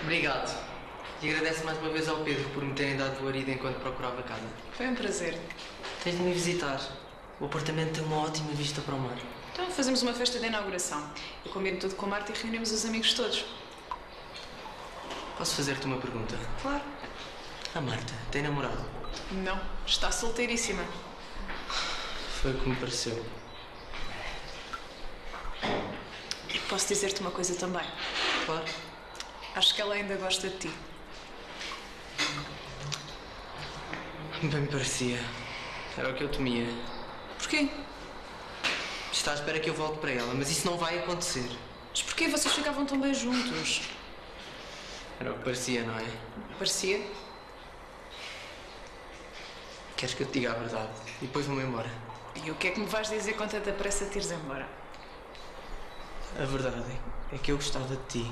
Obrigado. E agradeço mais uma vez ao Pedro por me terem dado guarida enquanto procurava casa. Foi um prazer. Tens de me visitar. O apartamento tem uma ótima vista para o mar. Então fazemos uma festa de inauguração. Eu combino tudo com a Marta e reunimos os amigos todos. Posso fazer-te uma pergunta? Claro. A Marta tem namorado? Não, está solteiríssima. Foi o que me pareceu. E posso dizer-te uma coisa também. Claro. Acho que ela ainda gosta de ti. Bem me parecia. Era o que eu temia. Porquê? Está à espera que eu volte para ela, mas isso não vai acontecer. Mas porquê vocês ficavam tão bem juntos? Era o que parecia, não é? Parecia. Queres que eu te diga a verdade? E depois vou-me embora. E o que é que me vais dizer com tanta pressa de te ires embora? A verdade é que eu gostava de ti.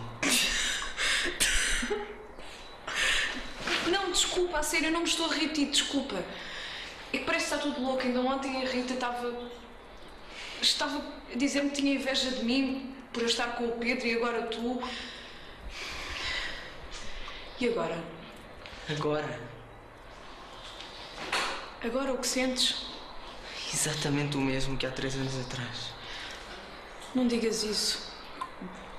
Não, desculpa, a sério, eu não me estou a rir de ti, desculpa. É que parece que está tudo louco. Ainda ontem a Rita estava a dizer-me que tinha inveja de mim por eu estar com o Pedro e agora tu. E agora? Agora? Agora o que sentes? Exatamente o mesmo que há 3 anos atrás. Não digas isso.